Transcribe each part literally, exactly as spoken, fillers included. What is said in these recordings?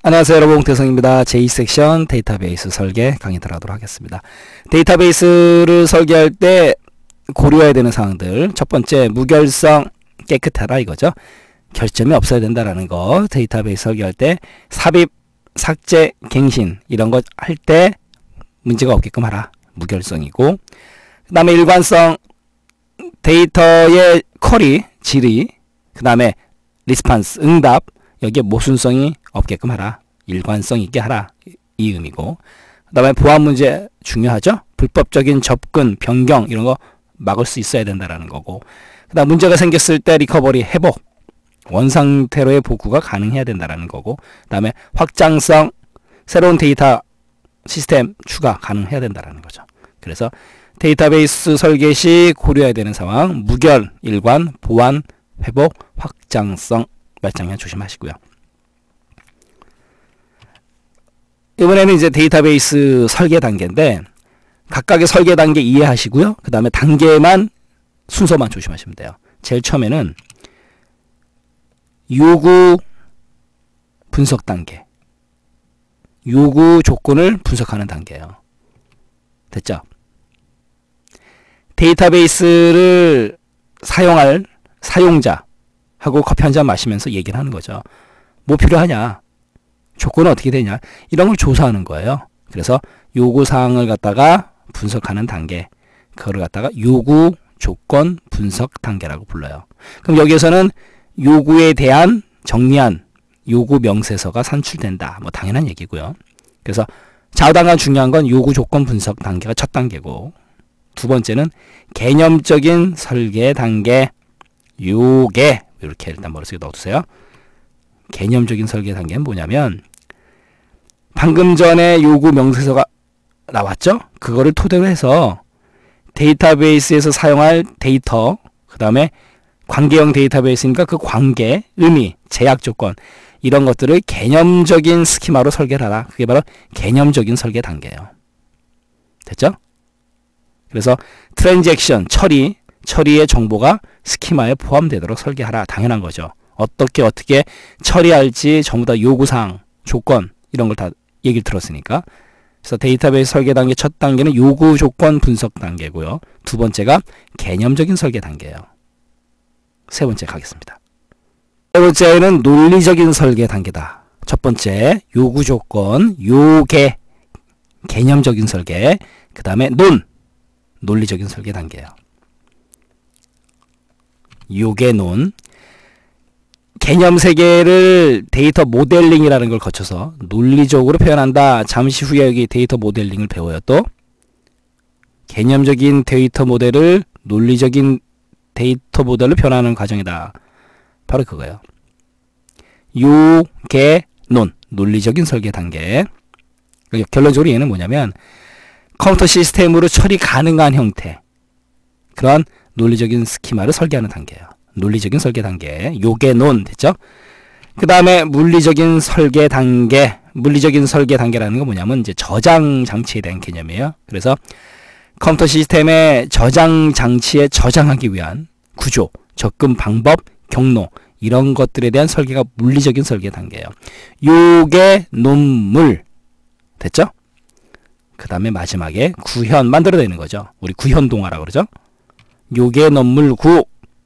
안녕하세요, 여러분. 홍태성입니다. 제이 섹션 데이터베이스 설계 강의 들어가도록 하겠습니다. 데이터베이스를 설계할 때 고려해야 되는 사항들, 첫 번째 무결성 깨끗하라 이거죠. 결점이 없어야 된다라는 거. 데이터베이스 설계할 때 삽입, 삭제, 갱신 이런 거 할 때 문제가 없게끔 하라. 무결성이고, 그 다음에 일관성, 데이터의 쿼리, 질의, 그 다음에 리스판스, 응답, 여기에 모순성이 없게끔 하라. 일관성 있게 하라. 이 의미고, 그 다음에 보안 문제 중요하죠. 불법적인 접근, 변경 이런 거 막을 수 있어야 된다라는 거고, 그 다음 문제가 생겼을 때 리커버리, 회복, 원상태로의 복구가 가능해야 된다라는 거고, 그 다음에 확장성, 새로운 데이터 시스템 추가 가능해야 된다라는 거죠. 그래서 데이터베이스 설계 시 고려해야 되는 상황, 무결, 일관, 보안, 회복, 확장성 몇 장면 조심하시고요. 이번에는 이제 데이터베이스 설계 단계인데, 각각의 설계 단계 이해하시고요. 그 다음에 단계만, 순서만 조심하시면 돼요. 제일 처음에는 요구 분석 단계. 요구 조건을 분석하는 단계예요. 됐죠? 데이터베이스를 사용할 사용자하고 커피 한잔 마시면서 얘기를 하는 거죠. 뭐 필요하냐? 조건은 어떻게 되냐? 이런 걸 조사하는 거예요. 그래서 요구사항을 갖다가 분석하는 단계, 그거를 갖다가 요구 조건 분석 단계라고 불러요. 그럼 여기에서는 요구에 대한 정리한 요구 명세서가 산출된다. 뭐 당연한 얘기고요. 그래서 좌우단간 중요한 건 요구 조건 분석 단계가 첫 단계고, 두 번째는 개념적인 설계 단계. 요게 이렇게 일단 머릿속에 넣어두세요. 개념적인 설계 단계는 뭐냐면, 방금 전에 요구 명세서가 나왔죠? 그거를 토대로 해서 데이터베이스에서 사용할 데이터, 그 다음에 관계형 데이터베이스니까 그 관계, 의미, 제약 조건 이런 것들을 개념적인 스키마로 설계를 하라. 그게 바로 개념적인 설계 단계예요. 됐죠? 그래서 트랜잭션, 처리, 처리의 정보가 스키마에 포함되도록 설계하라. 당연한 거죠. 어떻게 어떻게 처리할지 전부 다 요구사항, 조건 이런 걸 다 얘기를 들었으니까. 그래서 데이터베이스 설계 단계 첫 단계는 요구 조건 분석 단계고요. 두 번째가 개념적인 설계 단계예요. 세 번째 가겠습니다. 세 번째는 논리적인 설계 단계다. 첫 번째 요구 조건, 요계, 개념적인 설계, 그 다음에 논, 논리적인 설계 단계예요. 요계, 논, 개념 세계를 데이터 모델링이라는 걸 거쳐서 논리적으로 표현한다. 잠시 후에 여기 데이터 모델링을 배워요. 또 개념적인 데이터 모델을 논리적인 데이터 모델로 변하는 과정이다. 바로 그거예요. 요계, 논, 논리적인 설계 단계. 결론적으로 얘는 뭐냐면, 컴퓨터 시스템으로 처리 가능한 형태, 그런 논리적인 스키마를 설계하는 단계예요. 논리적인 설계 단계, 요계, 논 됐죠? 그 다음에 물리적인 설계 단계. 물리적인 설계 단계라는 건 뭐냐면 이제 저장 장치에 대한 개념이에요. 그래서 컴퓨터 시스템의 저장 장치에 저장하기 위한 구조, 접근 방법, 경로 이런 것들에 대한 설계가 물리적인 설계 단계예요. 요계, 논물 됐죠? 그 다음에 마지막에 구현 만들어내는 거죠. 우리 구현동화라고 그러죠. 요계, 논물, 구.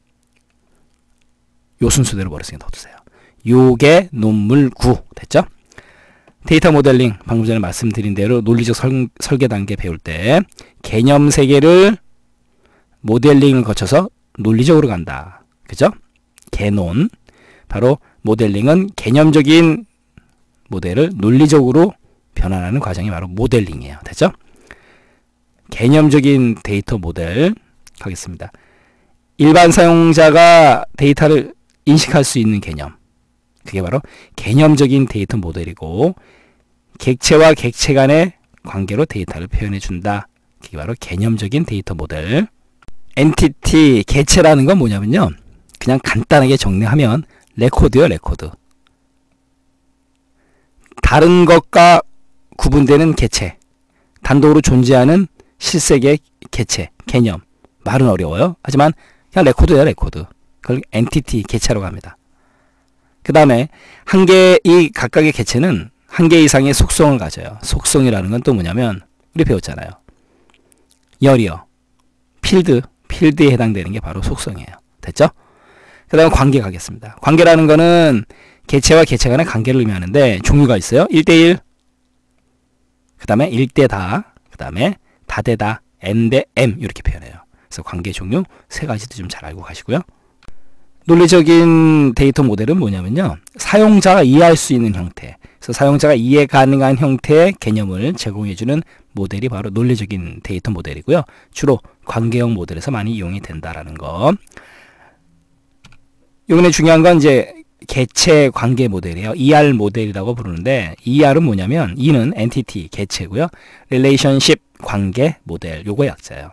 요 순서대로 머릿속에 넣어두세요. 요계, 논물, 구 됐죠? 데이터 모델링, 방금 전에 말씀드린 대로 논리적 설, 설계 단계 배울 때 개념 세계를 모델링을 거쳐서 논리적으로 간다. 그죠? 개논. 바로 모델링은 개념적인 모델을 논리적으로 변환하는 과정이 바로 모델링이에요. 됐죠? 개념적인 데이터 모델 가겠습니다. 일반 사용자가 데이터를 인식할 수 있는 개념, 그게 바로 개념적인 데이터 모델이고, 객체와 객체 간의 관계로 데이터를 표현해 준다. 그게 바로 개념적인 데이터 모델. 엔티티, 개체라는 건 뭐냐면요, 그냥 간단하게 정리하면 레코드요, 레코드. 다른 것과 구분되는 개체, 단독으로 존재하는 실세계의 개체, 개념. 말은 어려워요. 하지만 그냥 레코드예요, 레코드. 그걸 엔티티, 개체라고 합니다. 그 다음에 한 개, 이 각각의 개체는 한 개 이상의 속성을 가져요. 속성이라는 건 또 뭐냐면 우리 배웠잖아요. 열이요. 필드, 필드에 해당되는 게 바로 속성이에요. 됐죠? 그 다음에 관계 가겠습니다. 관계라는 거는 개체와 개체 간의 관계를 의미하는데 종류가 있어요. 일 대 일, 그 다음에 일 대 다, 그 다음에 다대다, M 대 M 이렇게 표현해요. 그래서 관계 종류 세 가지도 좀 잘 알고 가시고요. 논리적인 데이터 모델은 뭐냐면요. 사용자가 이해할 수 있는 형태, 그래서 사용자가 이해 가능한 형태의 개념을 제공해주는 모델이 바로 논리적인 데이터 모델이고요. 주로 관계형 모델에서 많이 이용이 된다라는 거. 요번에 중요한 건 이제 개체 관계 모델이에요. 이알 모델이라고 부르는데 이알은 뭐냐면 E는 엔티티, 개체고요. relationship, 관계 모델, 요거 약자예요.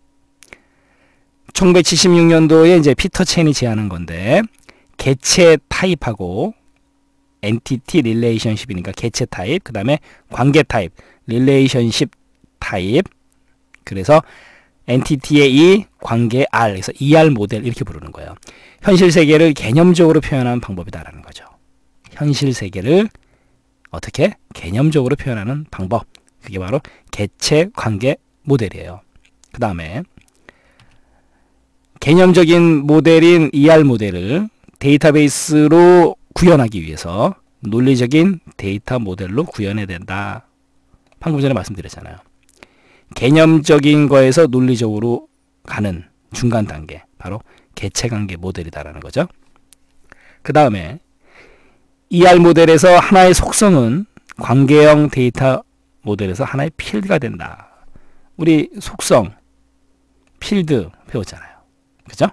천구백칠십육 년도에 이제 피터 체인이 제안한 건데 개체 타입하고 엔티티 릴레이션십이니까 개체 타입, 그 다음에 관계 타입, 릴레이션십 타입, 그래서 엔티티의 E, 관계 R, 그래서 이알 모델 이렇게 부르는 거예요. 현실 세계를 개념적으로 표현하는 방법이다라는 거죠. 현실 세계를 어떻게 개념적으로 표현하는 방법, 그게 바로 개체 관계 모델이에요. 그 다음에 개념적인 모델인 이알 모델을 데이터베이스로 구현하기 위해서 논리적인 데이터 모델로 구현해야 된다. 방금 전에 말씀드렸잖아요. 개념적인 거에서 논리적으로 가는 중간 단계, 바로 개체관계 모델이다라는 거죠. 그 다음에 이알 모델에서 하나의 속성은 관계형 데이터 모델에서 하나의 필드가 된다. 우리 속성, 필드 배웠잖아요. 그죠?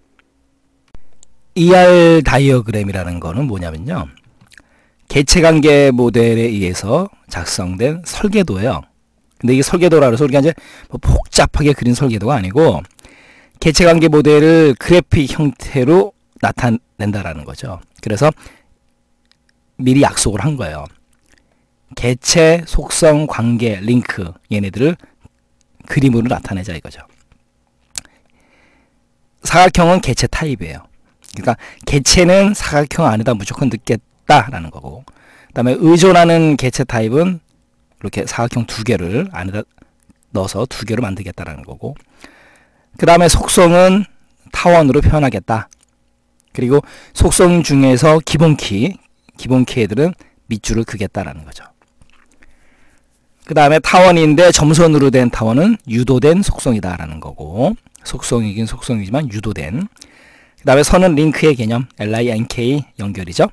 이알 다이어그램이라는 거는 뭐냐면요. 개체관계 모델에 의해서 작성된 설계도예요. 근데 이게 설계도라 해서 우리가 이제 뭐 복잡하게 그린 설계도가 아니고 개체관계 모델을 그래픽 형태로 나타낸다라는 거죠. 그래서 미리 약속을 한 거예요. 개체, 속성, 관계, 링크 얘네들을 그림으로 나타내자 이거죠. 사각형은 개체 타입이에요. 그러니까 개체는 사각형 안에다 무조건 넣겠다라는 거고, 그 다음에 의존하는 개체 타입은 이렇게 사각형 두 개를 안에다 넣어서 두 개로 만들겠다라는 거고, 그 다음에 속성은 타원으로 표현하겠다. 그리고 속성 중에서 기본키, 기본키 애들은 밑줄을 그겠다라는 거죠. 그 다음에 타원인데 점선으로 된 타원은 유도된 속성이다라는 거고, 속성이긴 속성이지만 유도된. 그 다음에 선은 링크의 개념, 링크 연결이죠.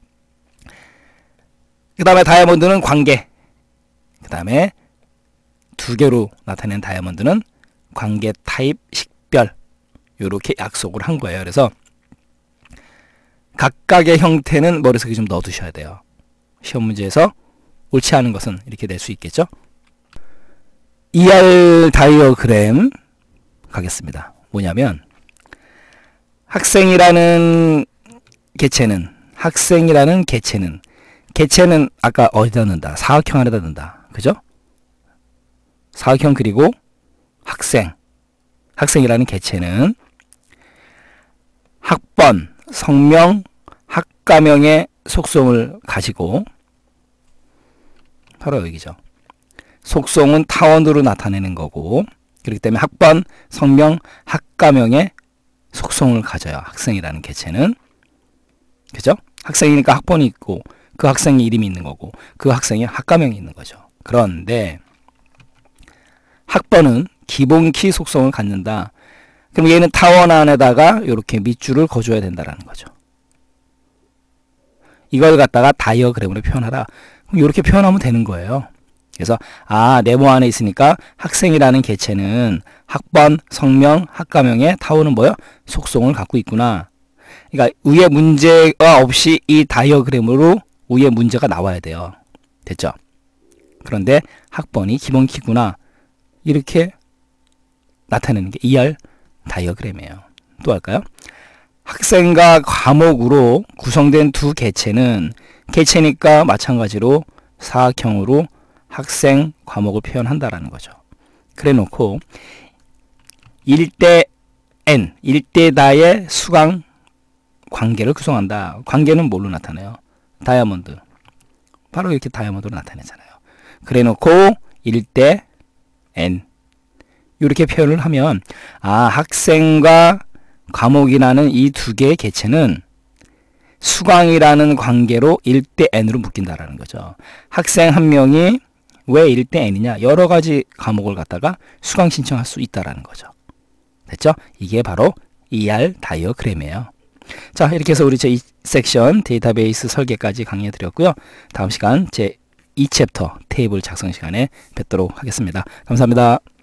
그 다음에 다이아몬드는 관계. 그 다음에 두 개로 나타낸 다이아몬드는 관계 타입 식별. 요렇게 약속을 한 거예요. 그래서 각각의 형태는 머릿속에 좀 넣어두셔야 돼요. 시험 문제에서 옳지 않은 것은 이렇게 낼 수 있겠죠. 이알 다이어그램 가겠습니다. 뭐냐면 학생이라는 개체는 학생이라는 개체는 개체는 아까 어디다 넣는다? 사각형 안에다 넣는다. 그죠? 사각형 그리고 학생 학생이라는 개체는 학번, 성명, 학과명의 속성을 가지고 바로 여기죠. 속성은 타원으로 나타내는 거고, 그렇기 때문에 학번, 성명, 학과명의 속성을 가져요. 학생이라는 개체는. 그죠? 학생이니까 학번이 있고 그 학생의 이름이 있는 거고 그 학생의 학과명이 있는 거죠. 그런데 학번은 기본키 속성을 갖는다. 그럼 얘는 타원 안에다가 이렇게 밑줄을 거줘야 된다는 거죠. 이걸 갖다가 다이어그램으로 표현하라. 그럼 이렇게 표현하면 되는 거예요. 그래서 아, 네모 안에 있으니까 학생이라는 개체는 학번, 성명, 학과명의 타원은 뭐요? 속성을 갖고 있구나. 그러니까 위에 문제가 없이 이 다이어그램으로 위에 문제가 나와야 돼요. 됐죠? 그런데 학번이 기본키구나. 이렇게 나타내는 게 이알 다이어그램이에요. 또 할까요? 학생과 과목으로 구성된 두 개체는 개체니까 마찬가지로 사각형으로 학생, 과목을 표현한다라는 거죠. 그래 놓고 일 대 N, 일 대 다의 수강 관계를 구성한다. 관계는 뭘로 나타내요? 다이아몬드. 바로 이렇게 다이아몬드로 나타내잖아요. 그래 놓고 일 대 N. 이렇게 표현을 하면, 아, 학생과 과목이라는 이 두 개의 개체는 수강이라는 관계로 일 대 N으로 묶인다라는 거죠. 학생 한 명이 왜 일 대 N이냐? 여러 가지 과목을 갖다가 수강 신청할 수 있다라는 거죠. 됐죠? 이게 바로 이알 다이어그램이에요. 자, 이렇게 해서 우리 제이 섹션 데이터베이스 설계까지 강의해 드렸고요. 다음 시간 제이 챕터 테이블 작성 시간에 뵙도록 하겠습니다. 감사합니다.